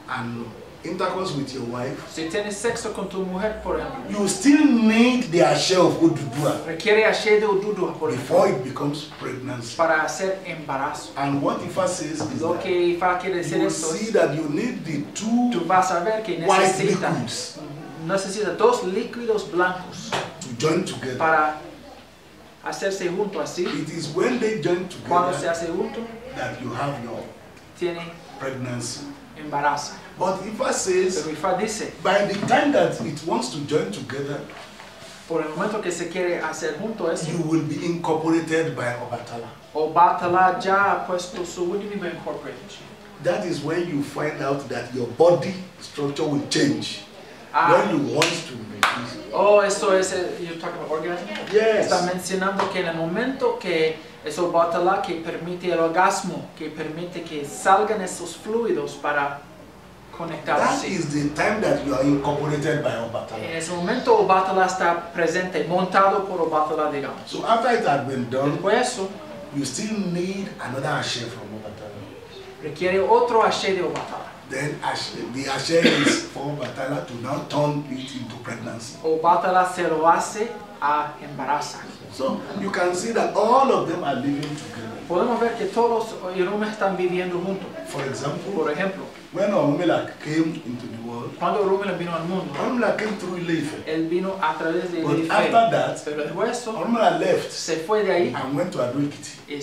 and intercourse with your wife, si tienes sexo con tu mujer, por ejemplo, you still need the ashe of Odudua requiere ashe de Odudua, por before ejemplo, it becomes pregnancy. para hacer embarazo. And what Ifa says is Lo that que Ifa quiere decir you esto see es, that you need the tú two vas a ver que white liquids necesita dos líquidos blancos to join together. para hacerse junto así. It is when they join Cuando se together hace junto, that you have your tiene pregnancy. embarazo. But Ifa says, Pero Ifa dice, by the time that it wants to join together, por el momento que se quiere hacer junto eso, you will be incorporated by Obatala. Obatala ya ha puesto su último incorporation. That is when you find out that your body structure will change. When you want to release. Oh, eso es, you're talking about orgasm? Yes. Está mencionando que en el momento que es Obatala que permite el orgasmo, que permite que salgan esos fluidos para conectar That así. is the time that you are incorporated by En Obatala. ese momento Obatala está presente, montado por Obatala, digamos. So after it had been done, Después de eso, you still need another ashe from Obatala. requiere otro ashe de Obatala. Then the ashe is for Obatala to now turn it into pregnancy. Obatala se lo hace a embarazar. So you can see that all of them are living together. Podemos ver que todos los Irumes están viviendo juntos. For example, Por ejemplo, when Orunmila came into the world, cuando Orunmila vino al mundo, Orunmila came through Ile-Ife. él vino a través de But Ife. after that, Pero después de eso, Orunmila left se fue de ahí and went to Ado-Ekiti. y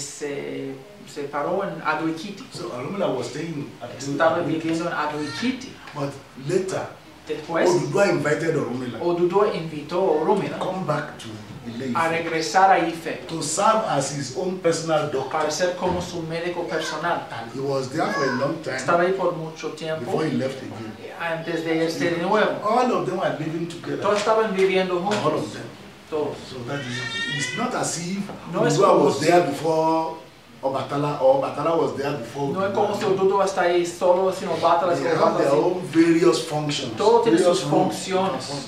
se paró en Ado-Ekiti. So Orunmila was staying at Estaba Ado-Ekiti. viviendo en Ado-Ekiti. But later, Después, Odudua invited Orunmila Odudua invitó a Orunmila to come back to a Ile-Ife regresar a Ife to serve as his own personal doctor. para ser como su médico personal. And he was there for a long time Estaba ahí por mucho tiempo before he left again. antes de irse de nuevo. All of them were living together. Todos estaban viviendo All juntos. of them. Todos. So that is, it's not as if No es Odudua como was si- there before Obatala or Obatala was there before No es como si Odudua. Odudua está ahí solo, sino Obatala, They sino have their Obatala. own various functions. Todo tiene various sus roles. funciones.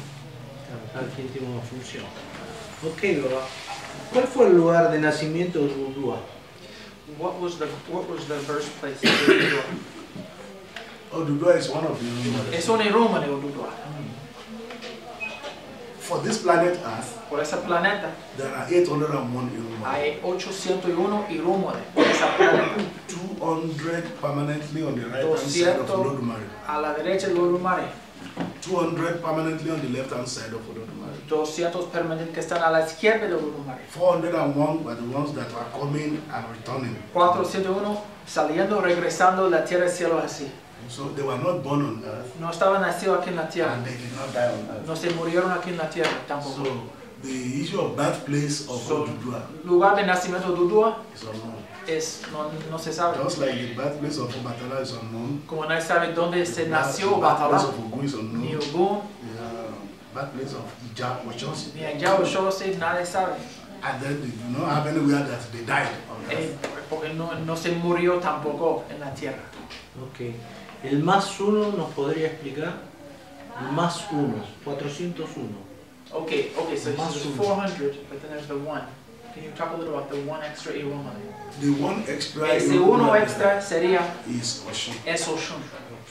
Cada quien tiene una función. Ok, Baba. ¿Cuál fue el lugar de nacimiento de Odudua? What was the birthplace of Odudua? Odudua is one of the Irumas. Es un Iruma de Odudua. For this planet Earth, Por ese planeta there are 801 Irumas. hay 801 Iruma de ese planeta. 200 permanently on the right hand side of 200 Olodumare. a la derecha de Olodumare. 200 permanently on the left hand side of Olodumare. 200 permanentes que están a la izquierda de Olodumare. 401 were the ones that are coming and returning. 401 saliendo, regresando de la tierra al cielo así. So they were not born on earth No estaban nacidos aquí en la tierra. and they did not die on earth. No se murieron aquí en la tierra tampoco. So the issue of birthplace of So, Odudua lugar de nacimiento de Odudua is unknown. no se sabe. Just like the birthplace of Obatala is unknown. Como nadie sabe dónde se nació The birthplace Obatala, of Ogun is unknown. ni Ogun, The birthplace of Ija Oshos. ni Aya o Shose, nadie sabe. And then they do not have anywhere that they died on earth. Porque no se murió tampoco en la tierra. Ok. El más uno nos podría explicar. El más uno, 401. Okay, so Más there's uno. 400, but then there's the one. Can you talk a little about the one extra Iruma? The one extra Ese Iruma uno that extra sería is Oshun. es Oshun.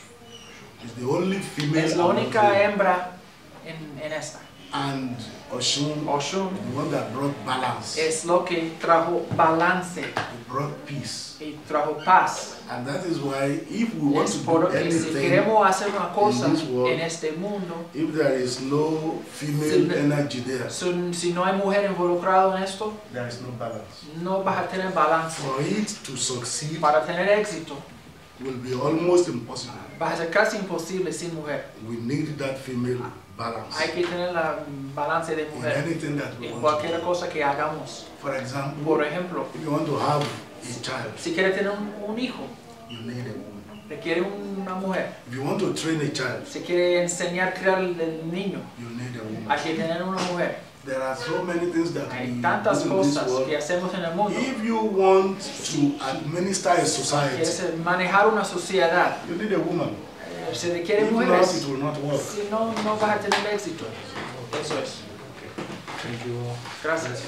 It's the only female. Es la among única them. hembra en esta. And Oshun, Oshun the one that brought balance, es lo que trajo balance it brought peace. y trajo paz. And that is why if we want Es to do por que si anything, queremos hacer una cosa in this world, en este mundo, if there is no female Si- energy there, si no hay mujer involucrada en esto, there is no balance. no vas a tener balance. For it to succeed Para tener éxito, will be almost impossible. va a ser casi imposible sin mujer. We need that female balance Hay que tener la balance de in mujer anything that we en want to cualquier do. cosa que hagamos. For example, Por ejemplo, if you want to have a child, si quieres tener un hijo, you need a woman. requiere una mujer. If you want to train a child, Si quiere enseñar a criar el niño, you need a woman. hay que tener una mujer. There are so many things that we Hay tantas do in this cosas world. que hacemos en el mundo. If you want to administer a society, Quieres manejar una sociedad, you need a woman. se requiere If not, mujeres. it will not work. Si no, no vas a tener éxito. Eso es. Thank you. Gracias.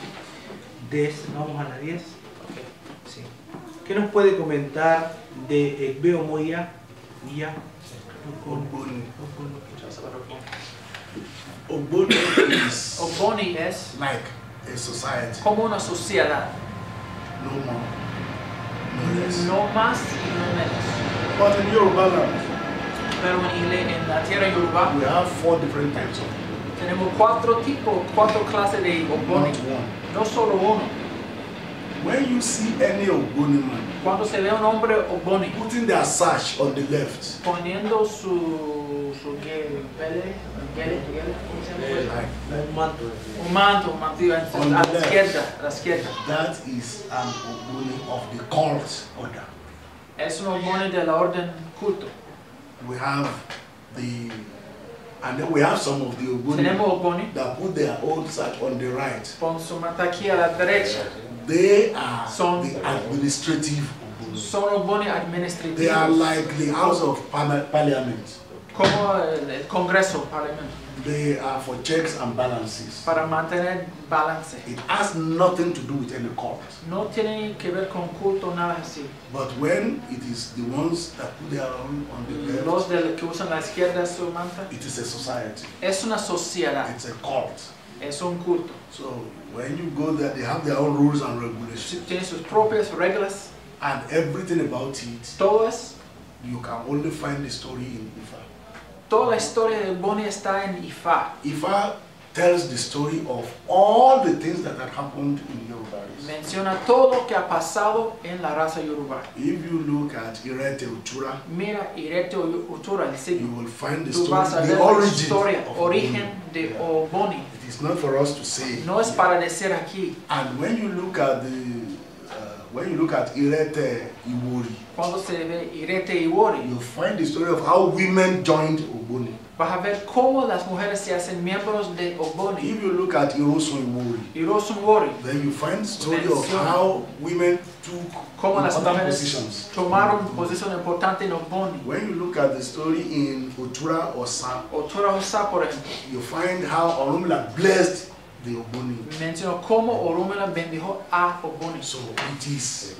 10, vamos a la 10. Sí. ¿Qué nos puede comentar de Ekbeo Moya Ya. Ogboni. Ogboni is Ogboni es like a society. como una sociedad, No more, no less. no más y no menos. But in Yoruba land, Pero en la tierra Yoruba we have 4 different types of tenemos 4 clases de Ogboni, not one. no solo uno. When you see any Ogboni man Cuando se ve un hombre Ogboni putting their sash on the left, poniendo su gele, ¿cómo se llama? like Un manto. Un manto, un mantillo On a the la izquierda. that is an Ogboni of the cult order. Es un Ogboni de la orden culto. We have and then we have some of the Tenemos Ogboni Ogboni that put their own sash on the right. con su manta aquí a la derecha. They are Son- the administrative Ogboni. Son Ogboni They are administrativos, like the House of Parliament. como el Congreso, Parlamento, They are for checks and balances. para mantener balance. It has nothing to do with any cult. No tiene que ver con culto, nada así. But when it is the ones that put their own on the Los left, que usan la izquierda su manta, it is a society. es una sociedad, It's a cult. es un culto. So when you go there, they have their own rules and regulations. Tiene sus propias reglas, And everything about it, todo es, you can only find the story in Ifa. toda la historia de Ogboni está en Ifa. Ifa tells the story of all the things that had happened in Yoruba race. Menciona todo lo que ha pasado en la raza Yoruba. If you look at Irete Uchura, Mira Irete Utura, el you siglo. will find the Tú vas a story, ver the la origin historia, of origen Ogboni. de Ogboni. It is not for us to say. No es para decir aquí. And when you look at Irete Iwori, Cuando se ve Irete Iwori, you'll find the story of how women joined Ogboni. vas a ver cómo las mujeres se hacen miembros de Ogboni. If you look at Irosun Iwori, Irosun Iwori, then you find the story of Menciona how women took cómo las important mujeres positions. tomaron posición importante en Ogboni. When you look at the story in Otura Osa, Otura Osa, por ejemplo, you find how Orunmila blessed the Ogboni. mencionó cómo Orunmila bendijo a Ogboni. So it is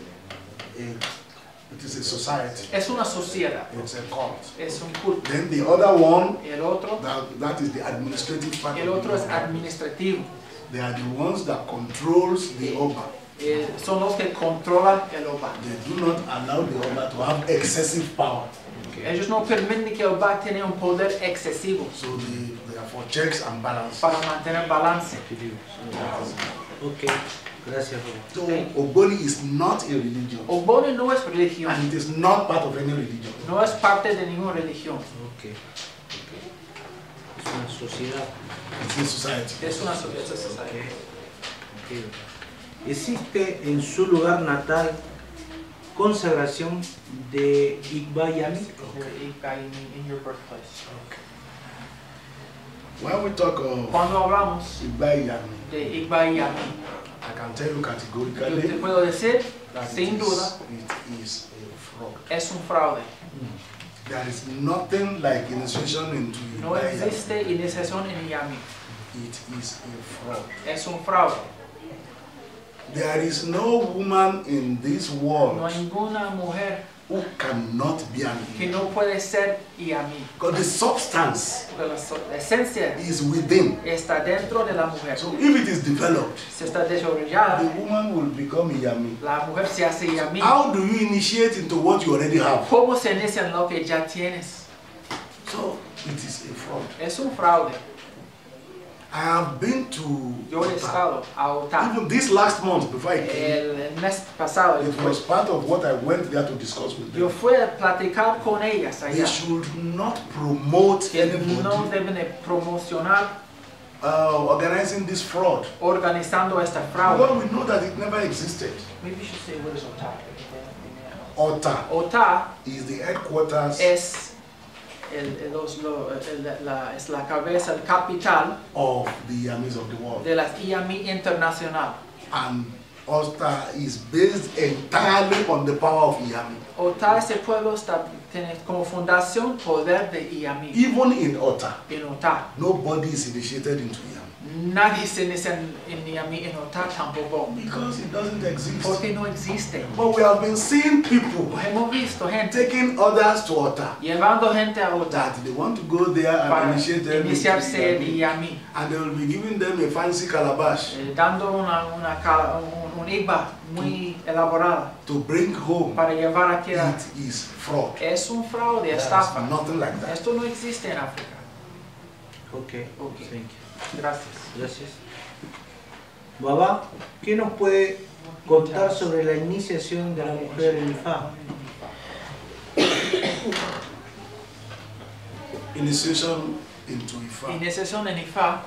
a society. Es una sociedad, It's a cult. es un culto. Then the other one, El otro, that is the administrative part. el of otro es it. administrativo. They are the ones that controls the Oba. Son los que controlan el Oba. They do not allow the Oba to have excessive power. Ellos no permiten que el Oba tenga un poder excesivo So they are for checks and balances. para mantener balance. Ok, gracias, Robo. So Okay. Ogboni is not a religion. Ogboni no es religión, And it is not part of any religion. no es parte de ninguna religión. Ok. Es una sociedad. It's a society. Es una sociedad. Ok. ¿Existe en su lugar natal consagración de Igbayami? In your birthplace. When we talk of Cuando hablamos Igbayami, de Igbayami, I can tell you yo te categorically puedo decir, that sin duda, it is a fraud. es un fraude. There is nothing like initiation into No Igbayami. existe iniciación en Yami. It is a fraud. Es un fraude. There is no woman in this No world hay ninguna mujer who cannot be an que Igbo. no puede ser Yami. Because the substance Porque la esencia is within. está dentro de la mujer. So if it is developed, Si está the desarrollada, woman will become Iyami. la mujer se hace Yami. How do you initiate into what you already have? ¿Cómo se inicia en lo que ya tienes? So it is a fraud. Es un fraude. I have been to Yo he Ota. estado a Ota. Even this last month before I came, El mes pasado yo it was fui. part of what I went there to discuss with Yo them. fui a platicar con ellas They allá. should not promote Que no anybody deben de promocionar organizing this fraud. organizando esta fraude. Well, we know that it never existed. Maybe you should say what is Ota. Ota Ota is the headquarters es es la cabeza, el capital of the Yamis of the world. de las IAMI internacional. And Ota is based entirely on the power of Yami. Ota, ese pueblo tiene como fundación poder de IAMI. Even in Ota, En Ota, nobody is initiated into Yami. Nadie se inicia en Niamey en Ota tampoco. Because it doesn't exist. Porque no existe. But we have been seeing people Hemos visto gente taking others to Ota. llevando gente a Ota That they want to go there and para initiate them. iniciarse en Niamey. And they will be giving them a fancy calabash Dando un IBA muy elaborada to bring home. para llevar a tierra. It is fraud. Es un fraude, There is estafa. nothing like that. Esto no existe en África. Ok, Ok. thank you. Gracias. Gracias. Baba, ¿qué nos puede contar sobre la iniciación de la mujer en Ifá? Initiation into Ifa. Iniciación en Ifá,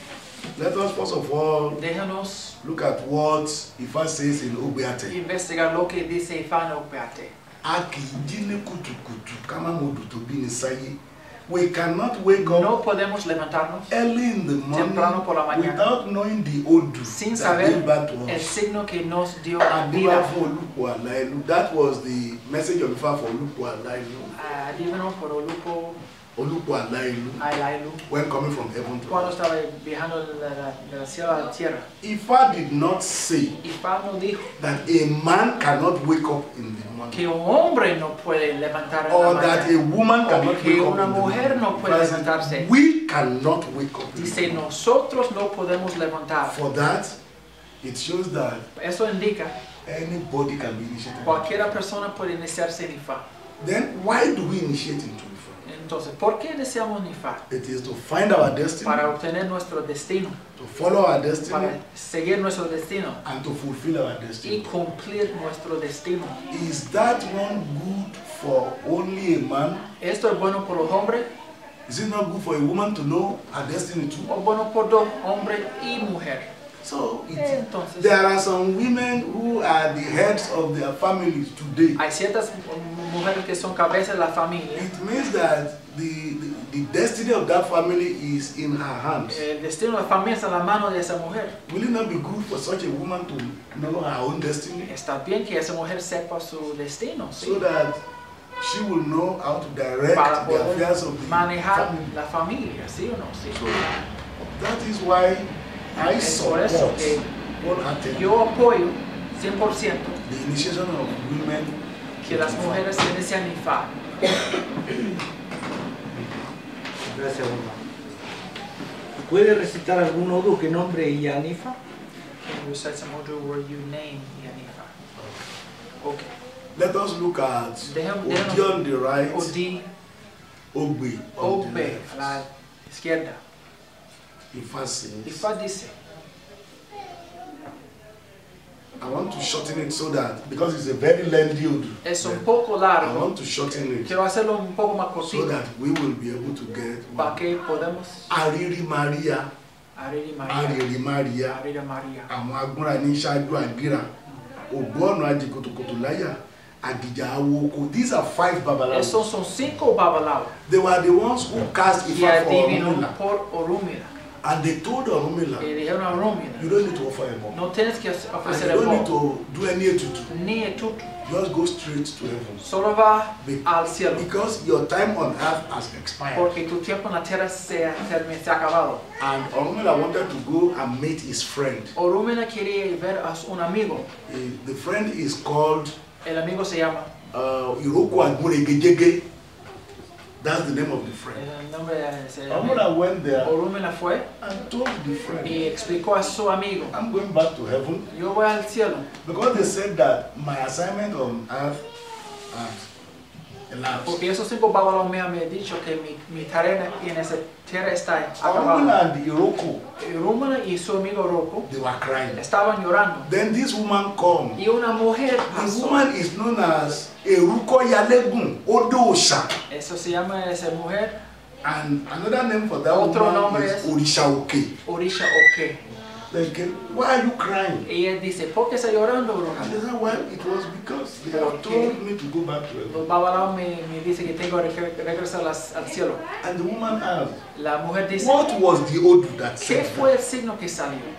Let us first of all déjanos look at what Ifa says in Ogbeate. investigar lo que dice Ifá en Okpeate. Aki jine kutukutu kama modu to be inside. We cannot wake up No podemos levantarnos early in the morning temprano por la mañana without knowing the Odu sin that gave saber birth to el us. signo que nos dio Adiba vida. for Olupo Alailu. That was the message of Ifa for Olupo Alailu. Adivino por Olupo Olupo Alailu. Alailu. When coming from heaven to Cuando earth. estaba viajando del cielo a la tierra. Ifa did not say Ifá no dijo that a man cannot wake up in the morning. que un hombre no puede levantar en la Or that a mañana. woman O cannot que wake up una in the mujer morning. no puede Because levantarse. we cannot wake up in the Dice, morning. nosotros no podemos levantar. For that, it shows that Eso indica anybody can be initiated. cualquiera persona puede iniciarse en Ifá. Then why do we initiate into Ifa? Entonces, ¿por qué iniciamos en Ifá? It is to find our destiny, Para obtener nuestro destino, to follow our destiny, para seguir nuestro destino and to fulfill our y destiny. cumplir nuestro destino. Is that one good for only a man? ¿Esto es bueno por los hombres Is it not good for a woman to know her destiny too? o bueno por dos, hombre y mujer? So Entonces, there are some women who are the heads of their families today. hay ciertas mujeres que son cabezas de la familia. It means that the destiny of that family is in her hands. El destino de la familia está en la mano de esa mujer. Will it not be good for such a woman to know her own destiny Está bien que esa mujer sepa su destino, ¿sí? so that she will know how to direct Para the poder affairs of the manejar family? la familia, ¿sí o no? Sí. So that is why I Es por support eso que wholeheartedly yo apoyo 100% the initiation of women. que las mujeres se inician en Ifá. Gracias, Baba. ¿Puede recitar algún odu que nombre Yanifa? Can you recite some Odu where you name Yanifa? Okay. Let us look at Déjanos- Odi on the right, Odi, Ogbe on the Ogbe, a la left. izquierda. Ifa says, Ifá dice, I want to shorten it so that, because it's a very lengthy Odu, es un poco largo. I want to shorten it Quiero hacerlo un poco más so cortito that we will be able to get para one. que podamos Ariri Maria, Ariri María. Ariri Maria, Ariri María. àwọn agbóra ní ṣáájú àgíra, ògbó ọ̀nà àjẹkòtòkòtò láyà, àgìjà awoko. These are 5 babalawos. Esos son 5 babalaos. They were the ones who cast Y Ifa for adivinó Orunmila. por Orúmila. And they told Orunmila, Y dijeron a Orúmila, you don't need to offer a bomb. no tienes que And ofrecer you el don't need bono, to do any etutu. ni etutu. Just go straight to heaven. Solo va Be- al cielo. Because your time on earth has expired. Porque tu tiempo en la tierra se ha acabado. And Orunmila wanted to go and meet his friend. Orúmila quería ir ver a un amigo. The friend is called El amigo se llama, Iroko Agburegejege. That's the name of the friend. el nombre se Orunmila went there Orúmila fue and told the friend, y explicó a su amigo, I'm going back to heaven yo voy al cielo. because they said that my assignment on earth has elapsed. Porque esos 5 babalaos me han dicho que mi tarea en esa tierra está acabada. Orunmila and Iroko, Orúmila y su amigo Roko they were crying. estaban llorando. Then this woman come. Y una mujer The pasó. woman is known as Eruko Yalegun Odosha. Eso se llama esa mujer And another name for that Otro woman nombre is es- Orisha Oke. Orisha Oke. Like, why are you crying? Ella dice, ¿por qué está llorando, And Orúmila? they said, well, it was because they have told me to go back to heaven. Los babalaos me dicen que tengo que regresar al cielo. And the woman asked, La mujer dice, what was the Odu that ¿qué said fue el signo que salió? that?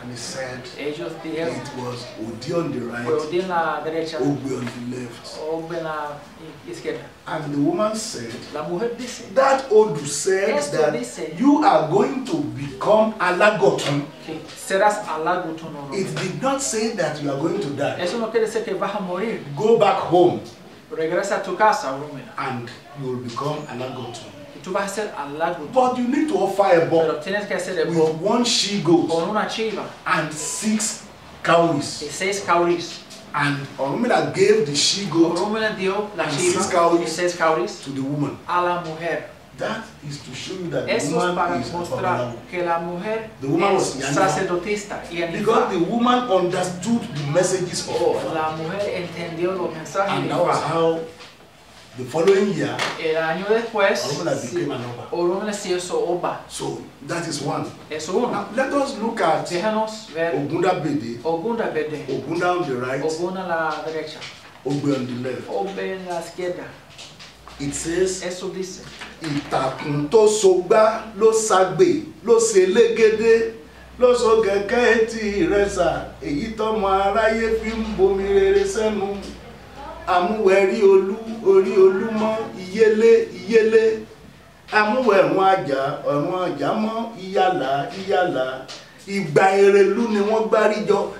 And he said ellos dijeron, it was Odi on the fue right, Odi en la derecha, Ogbe on the left. Ogbe en la izquierda. And the woman said, La mujer dice, that Odu said Esto that dice- you are going to become Alagotun. que serás alagutono. It did not say that you are going to die. Eso no quiere decir que vas a morir. Go back home Regresa a tu casa, Orúmila. and you will become Alagotun. Y tú vas a ser alagutono. But you need to offer a Pero buck tienes que hacer el with bo one she-goat con una chiva and 6 cowries. y 6 cauris. And Orunmila gave the she-goat Orúmila dio la and chiva 6 cowries y 6 cauris to the woman. a la mujer. That is to show you that the Eso es para woman is a mostrar babalawo. que la mujer The woman es was Yanifa. sacerdotista y Because the Yanifa. woman understood the messages of God. La mujer entendió los mensajes And de that was Yanifa. how the following year, El año después, Orunmila became an Oba. Orúmila se hizo Oba. So that is one. Eso uno. Now let us look at Déjanos ver Ogunda Bede, Ogunda Bede, Ogunda on the right, Ogunda a la derecha, Ogbe on the left. Ogbe en la izquierda. It says, Eso dice, ìtàkùn tó sogbá ló ṣàgbè ló ṣe légédé ló so kẹ̀kẹ́ etí ìrẹsà èyí tọ́mọ aráyé fi ń bomi rere sẹ́nu amúwẹ̀rí olú orí olúmọ ìyélé ìyélé amúwẹ̀rún àjà mọ́ ìyàlá ìyàlá ìgbà èrèlú ni wọ́n gbáríjọ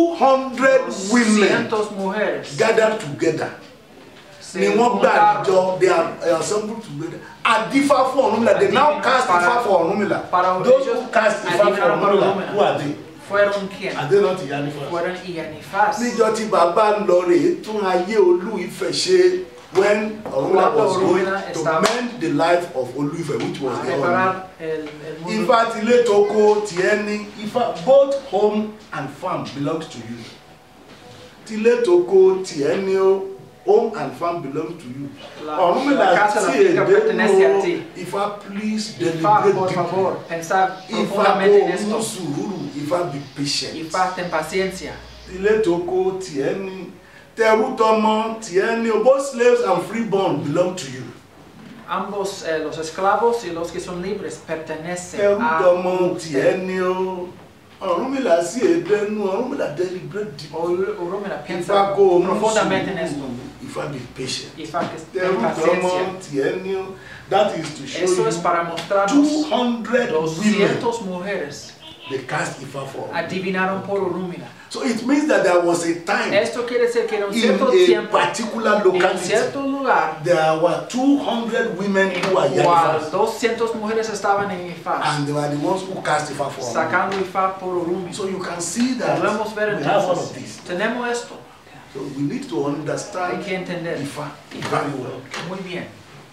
200 women 200 mujeres gathered together. se Ni wọ́n juntaron gbàjọ they are assembled together. Adifa for Orunmila, they now cast Ifa for Orunmila. para Those ellos who cast Ifa for adivinaron por Orunmila, Orunmila. who are they? fueron quién? Are they not Iyanifas? Fueron Iyanifas. Níjọ́ tí bàbá ń lọ rèé tún ayé Olú Ifẹ̀ ṣe when Orunmila Cuando was going Orunmila to estaba- mend the life of Olú Ifẹ̀, which was A the Orunmila. reparar el mundo. Ifá tilé toko tiẹ̀ ní Ifá, both home and farm belongs to you. Tilé toko tiẹ̀ ní o, home and farm belong to you. La Orunmila casa, la tí finca pertenece a èdè ti. no Ifá, please Ifá, deliberate por deeply. favor, pensar Ifá profundamente en kó esto. mú sùúrù, Ifá be patient. Ifá, ten paciencia. Ilé toko tiẹ̀ ní, tẹrú tọmọ tiẹ̀ ní, both slaves and freeborn belong to you. Ambos, los esclavos y los que son libres, pertenecen Tẹrú a tọmọ usted. tiẹ̀ ní o. Orunmila sí èdè nu, Orunmila deliberate deeply. Orúmila Ifá piensa kó mú profundamente en esto. sùúrù, Ifá be patient. Ifá, que Tẹrú ten tọmọ paciencia. tiẹ̀ ní o. That is to show Eso es you para mostrarnos 200 women 200 mujeres they cast Ifá for. adivinaron por Orúmila. So it means that there was a time Esto quiere decir que en un in cierto a tiempo, particular en un locality cierto lugar, there were 200 women who were cual Yanifas, 200 mujeres estaban en Ifá, and they were the ones who cast Ifá for. sacando Ifá por Orúmila. So you can see that Podemos ver we have all of entonces, this. tenemos esto, So we need to hay understand que entender. Ifá Ifá, very well. muy bien,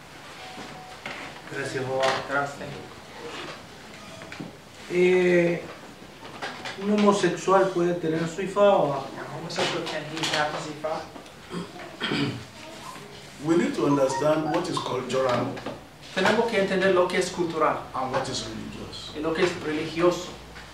Gracias, Boba. gracias. ¿Un homosexual puede tener su Ifá o Homosexual, can he have his Ifá? We need to understand what is cultural Tenemos que entender lo que es cultural and what is religious. y lo que es religioso.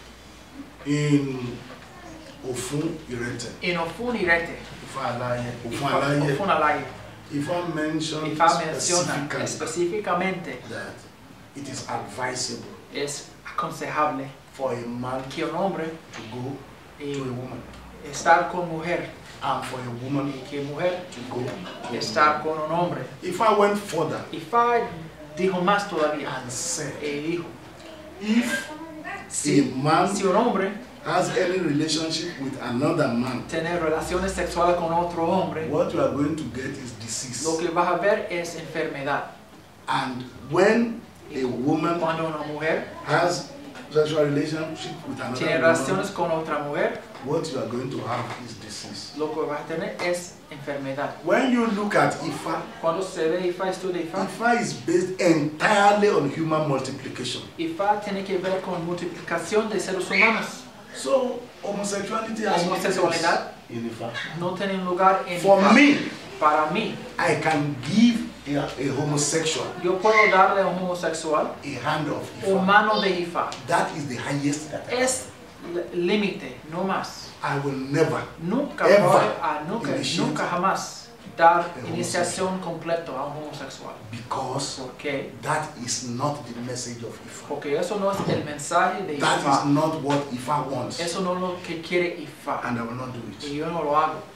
In Ofun Irete, En Ofun Irete, Ifá Alaye, Ofun Alaye, Ofun Alaye, Ifá mentioned Ifá menciona specifically específicamente, that it is advisable es aconsejable for a man que un hombre to go y to a woman estar con mujer and for a woman y que mujer to go to a estar woman. con un hombre. Ifá went further Ifá dijo más todavía and said, y dijo, if si, a man si un hombre has any relationship with another man, tiene relaciones sexuales con otro hombre, what you are going to get is disease. lo que vas a ver es enfermedad. And when a woman Cuando una mujer has sexual relationship with another tiene woman, relaciones con otra mujer, what you are going to have is disease. lo que vas a tener es enfermedad. When you look at Ifá, Cuando se ve Ifá, estudia Ifá, Ifá is based entirely on human multiplication. Ifá tiene que ver con multiplicación de seres humanos. So homosexuality has no place Homosexualidad in Ifá. no tiene un lugar en For Ifá. me, Para mí, I can give a homosexual yo puedo darle a un homosexual a hand of un Ifá. mano de Ifá. That is the highest that Es límite, no más. I will never Nunca, Ever voy a, nunca, initiate. nunca jamás dar homosexual. iniciación completa a un homosexual. Because Porque, that is not the message of Ifa. porque eso no es el mensaje de That is Ifa. not what Ifa wants. Eso no es lo que quiere Ifa. And I will not do Y it. yo no lo hago.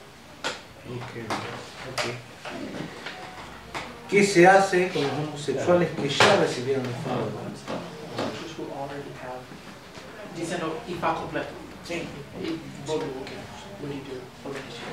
Ok. ¿Qué se hace con los homosexuales que ya recibieron el favor? Dicen Ifa completo. Sí. What do you do for the initiation?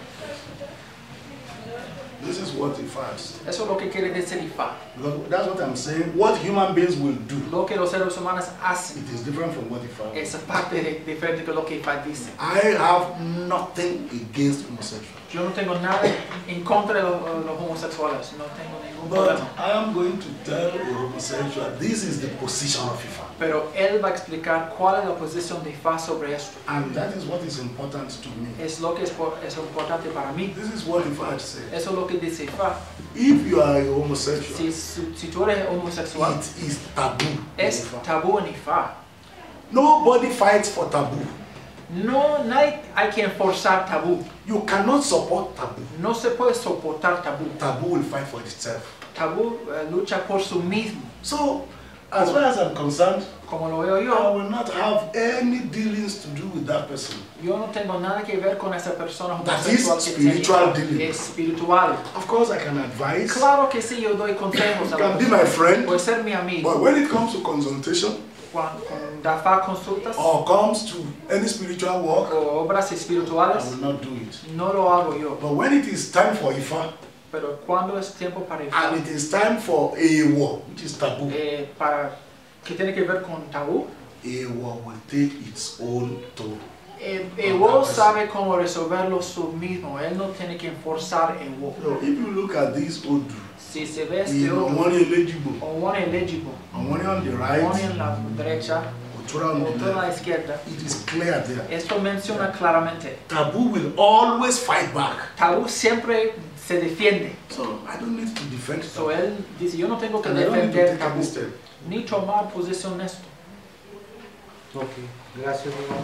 This is what Ifa is. Eso es lo que quiere decir Ifa. Because that's what I'm saying. What human beings will do, Lo que los seres humanos hacen it is different from what Ifa wants. es parte diferente de lo que Ifa dice. I have nothing against homosexuals. Yo no tengo nada en contra de los homosexuales, no tengo ningún But problema. I am going to tell a homosexual, this is the position of Ifa. Pero él va a explicar cuál es la posición de Ifa sobre esto. And that is what is important to me. Es lo que es importante para mí. This is what Ifa says. Eso es lo que dice Ifa. If you are a homosexual, Si tú eres homosexual, it is taboo. in es Ifa. tabú en Ifa. Nobody fights for taboo. No, nadie hay que enforzar tabú. You cannot support taboo. No se puede soportar tabú. Taboo will fight for itself. Tabú lucha por sí mismo. So, as far as I'm concerned, Como lo veo I yo, will not have any dealings to do with that person. yo no tengo nada que ver con esa persona That is homosexual que spiritual tiene dealing. espiritual. Of course, I can advise. Claro que sí, yo doy consejos a You la can be persona. my friend. Puede ser mi amigo. But when it comes to consultation Cuando da consultas or comes to any spiritual work, o obras I espirituales, will not do it. no lo hago yo. But when it is time for Ifa, Pero cuando es tiempo para Ifa, and it is time for Ewo, which is taboo, que tiene que ver con tabú, Ewo will take its own toll. Ewo sabe cómo resolverlo su mismo. Él no tiene que enforzar Ewo. So if you look at this Odu, Si se ve este in otro, Omoni eligible, Omoni eligible, Omoni on the Omoni right, en la derecha, Otura on the otro en la left, izquierda, it is clear there. esto menciona claramente. Taboo will always fight back. Tabú siempre se defiende. So I don't need to defend So taboo. él dice, yo no tengo que And I don't need to defender take any tabú, step. ni tomar posición en esto. Ok, gracias, hermano.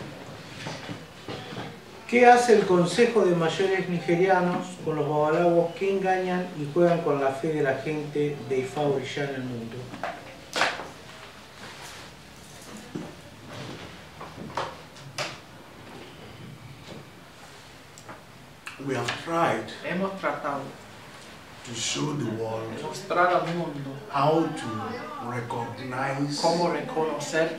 ¿Qué hace el Consejo de Mayores Nigerianos con los babalawos que engañan y juegan con la fe de la gente de Ifa Orisha en el mundo? We have tried Hemos tratado to show the de world mostrar al mundo how to recognize cómo reconocer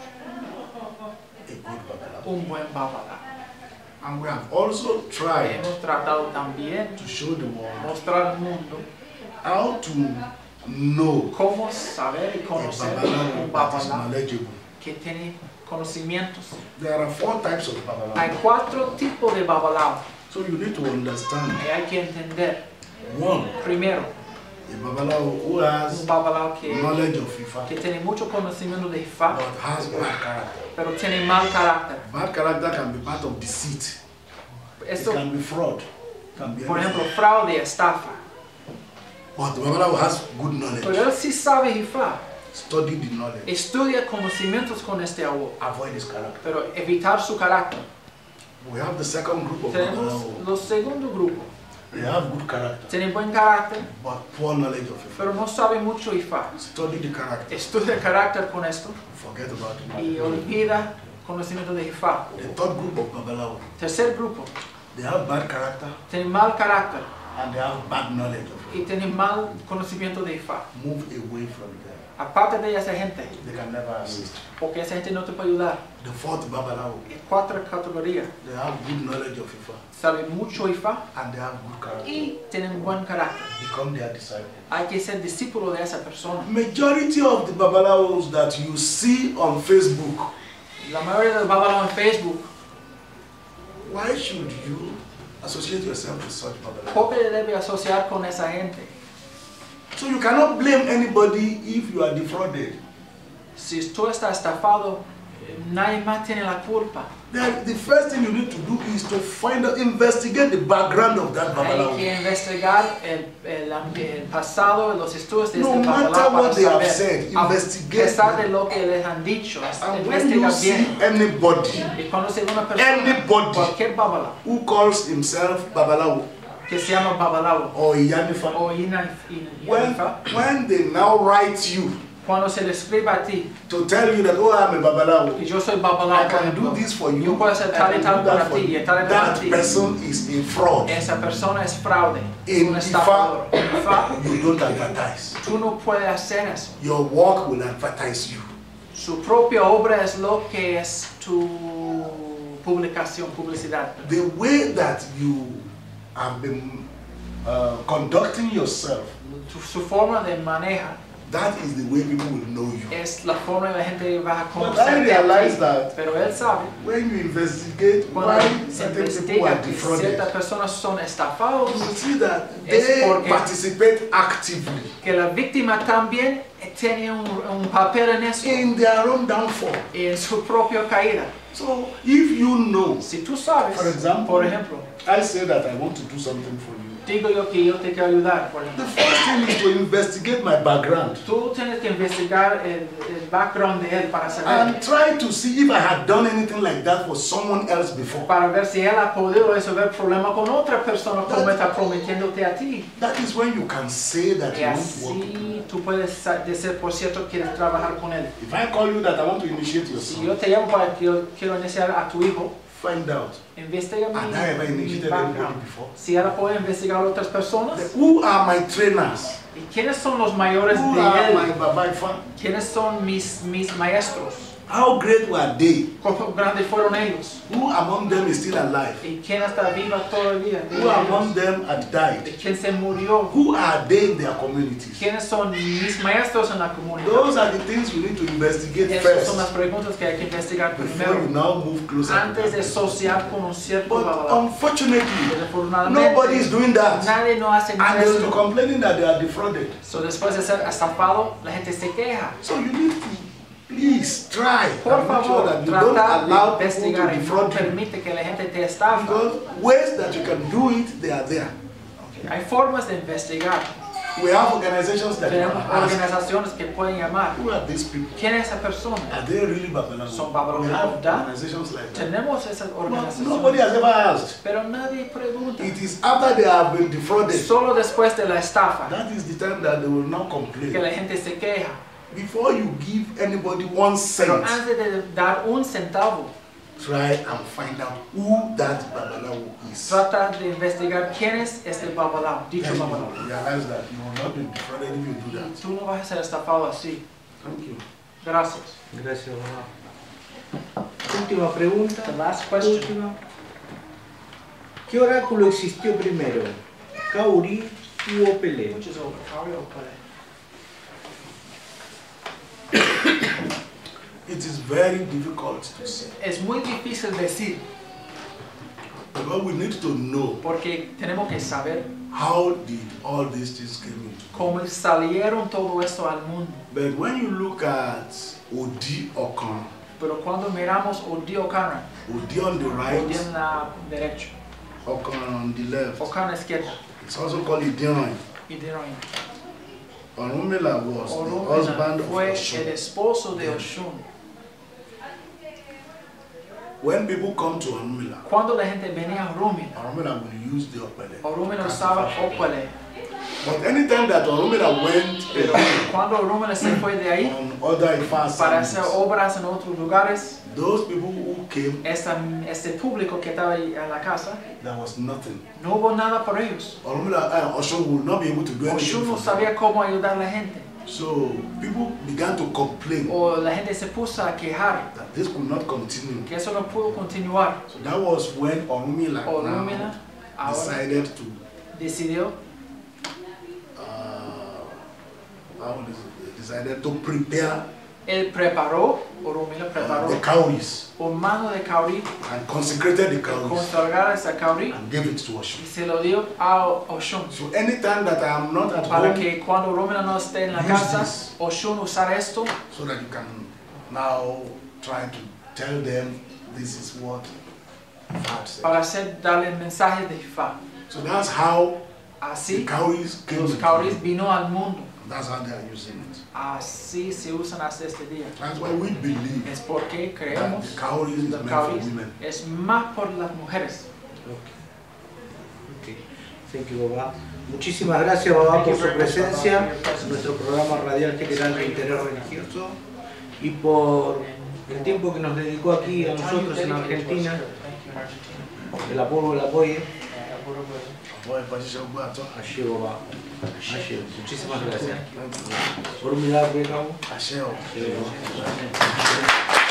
a good Babalawo. un buen babalao. And we have also tried Hemos tratado también to show the world mostrar al mundo how to know cómo saber y a conocer Babalawo un that is babalao knowledgeable. que tiene conocimientos. There are 4 types of Babalawo. Hay 4 tipos de babalao So you need to understand. y hay que entender. One, Primero, a Babalawo who has un babalao que knowledge of Ifa tiene mucho conocimiento de Ifa, but has bad character. pero tiene mal carácter. Bad character can be part of deceit. It Esto, can be fraud. Can be por ejemplo, anything. fraude, estafa. But the Babalawo has good Pero knowledge. él sí sabe Ifa. Study the knowledge. Estudia conocimientos con este agua, Avoid this character. pero evitar su carácter. We have the second group of Tenemos Babalawo. los segundo grupo. They have good character Tienen buen carácter, but poor knowledge of Ifa. pero no sabe mucho Ifa. Study the character. Estudia el carácter con esto Forget about y it. olvida conocimiento de Ifa. The third group of Babalawo. Tercer grupo, They have bad character tienen mal carácter and they have bad knowledge of y Ifa. tienen mal conocimiento de Ifa. Move away from them. Aparte de esa gente, They can never assist. porque esa gente no te puede ayudar. The fourth Babalawo. En 4 categorías, They have good knowledge of Ifa saben mucho Ifa and they have good character. y tienen buen carácter. Become their disciple. Hay que ser discípulo de esa persona. Majority of the Babalawos that you see on Facebook, La mayoría de los babalaos en Facebook, why should you associate yourself with such Babalawo? ¿por qué debe asociar con esa gente? So you cannot blame anybody if you are defrauded. Si tú estás estafado, nadie más tiene la culpa. Then the first thing you need to do is to find out, investigate the background of that Hay Babalawo. que investigar el pasado, los estudios de No este matter babalao para what they have saber. said, A investigate pesar de them. lo que les han dicho, And when you investiga see bien. anybody Y cuando se ve una persona, Anybody. cualquier babalao, who calls himself Babalawo, que se llama Babalawo or Iyanifa. o Iyanifa, When they now write you cuando se le escribe a ti to tell you that, oh, I'm a Babalawo, que yo soy I Babalawo, por can do ejemplo, this for you, yo puedo hacer tal I y can tal do that para for ti y you, tal y tal para that ti. person is a fraud. Esa persona es fraude, In un estafador. En Ifa, You don't advertise. tú no puedes hacer eso. Your work will advertise you. Su propia obra es lo que es tu publicación, publicidad. The way that you have been conducting yourself, Su forma de manejar that is the way people will know you. es la forma que la gente va a But I conocer. realize that Pero él sabe, when you investigate cuando why se certain people investiga are que defrauded, ciertas personas son estafados, you will see that Es they porque- participate actively que la víctima también tiene un papel en eso, in their own downfall. en su propia caída. So if you know, Si tú sabes, For example, por ejemplo, I say that I want to do something for you, digo yo que yo te quiero ayudar, por the ejemplo, first thing is to investigate my background tú tienes que investigar el background de él para saber, and try to see if I had done anything like that for someone else before. para ver si él ha podido resolver problemas con otra persona como está prometiéndote a ti. That is when you can say that Y you want to work with him. así tú puedes decir, por cierto, quieres trabajar con él. If I call you that I want to initiate your Si son, yo te llamo para que yo quiero iniciar a tu hijo, find out, investiga had I ever mi initiated anybody background. before? Si ahora puedo investigar a otras personas. Who are my trainers? ¿Y quiénes son los mayores Who de are my él? Babaifa? ¿Quiénes son mis maestros? How great were they? ¿Cuán grandes fueron ellos? Who among them is still alive? ¿Y quién está viva todavía? Who among them had ¿Y died? quién se murió? Who are they in their communities? ¿Quiénes son mis maestros en la comunidad? Those are the things you need to investigate Esas son las first preguntas que hay que investigar before you primero, now move closer to antes de that person. asociar con un cierto But valor. unfortunately, Desafortunadamente, nobody is doing that. nadie no hace And they will be esto. complaining that they are defrauded. So, después de ser estafado, la gente se queja. So you need to please try Por and make sure favor, that you don't tratar de allow people to investigar y no defraud you. permite que la gente te estafa. Because ways that you can do it, they are there. Hay formas de investigar. We have organizations that you Tenemos can ask, organizaciones que pueden llamar. who are these people? ¿Quién es esa persona? Are they really Babalawo? Son Babalawo, We have ¿verdad? organizations like that. Tenemos esas But nobody organizaciones. has ever asked. Pero nadie pregunta. It is after they have been defrauded, Solo después de la estafa that is the time that they will now que complain. la gente se queja. Before you give anybody 1 Pero cent, antes de dar un centavo, try and find out who that Babalawo is. trata de investigar quién es este Babalawo, And dicho you Babalawo. realize that you will not be defrauded if you do Y that. tú no vas a ser estafado así. Thank you. Gracias. Gracias, mamá. Última pregunta. The last question. Última. ¿Qué oráculo existió primero? ¿Kauri u Opele? Which is over. Kauri o Pele? It is very difficult to say Es muy difícil decir because we need to know porque tenemos que saber how did all these things came into. cómo salieron todo esto al mundo. But when you look at Odi Okan, Pero cuando miramos Odi Okana, Odi on the Odi right, en la derecha, Okan on the left, Okana izquierda it's also called Idiran. y Diroin. Orunmila was the Orunmila husband of fue el Oshun. esposo de Oshun. When people come to Orunmila, Cuando la gente venía a Orunmila, Orunmila will use the Opele. Orunmila usaba Opele. But anytime that Orunmila went Pero cuando Orunmila se fue de ahí on other Ifa para hacer assemblies, obras en otros lugares, those people who came, este público que estaba ahí en la casa, there was nothing. no hubo nada por ellos. Orunmila, Oshun will not be able to do anything Oshun no for them. sabía cómo ayudar a la gente. So people began to complain O la gente se puso a quejar that this could not continue. que eso no pudo continuar. So that was when Orunmila Orunmila ahora decided to decidió decided to prepare él preparó, Orunmila preparó the cowries un mano de caurí, and consecrated the cowries consagrar esa caurí and gave it to y Oshun. se lo dio a Oshun. So anytime that I am not at Para home, que cuando Orunmila no esté en la Use casa, this. Oshun usara esto so that you can now try to tell them this is what God said. para darle el mensaje de Ifá. So that's how the Así cowries came. los into cauris being. vino al mundo. That's how they are using it. Así se usan hasta este día. That's why we believe Es porque that creemos the cowries is que los meant for cauris women. es más por las mujeres. Ok. Thank you, Baba. Muchísimas gracias, Baba, por su presencia en nuestro programa radial general de interés religioso y por el tiempo que nos dedicó aquí a nosotros en Argentina. El apoyo, el apoyo. Así, Baba. Así. Muchísimas gracias. Por un milagro, Aseo. Así.